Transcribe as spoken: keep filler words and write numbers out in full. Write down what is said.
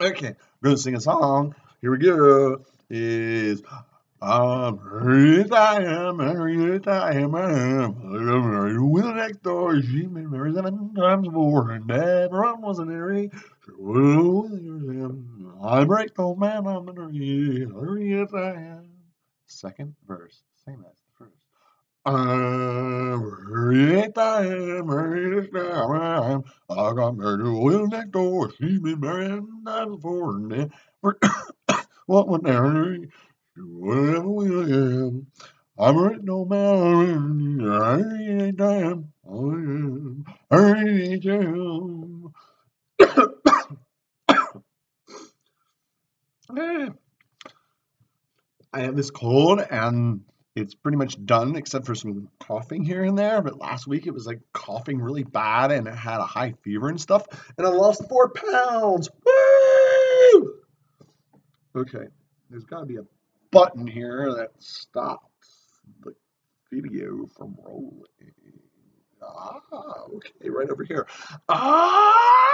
Okay, I'm gonna sing a song. Here we go. Is I'm married, I am married, I am, I am. I'm married with next door. She's been married seven times before, and never was an airy. I'm right, old man, I'm married, married, I am. Second verse, same as the first. I'm married, I am married, I am. I got married with next door. She's been married seven times before, and never. What would Harry do? Whatever we am. I'm a no man. I ain't damn. I am. I ain't damn. I have this cold and it's pretty much done except for some coughing here and there. But last week it was like coughing really bad and it had a high fever and stuff. And I lost four pounds. Woo! Okay, there's got to be a button here that stops the video from rolling. Ah, okay, right over here. Ah!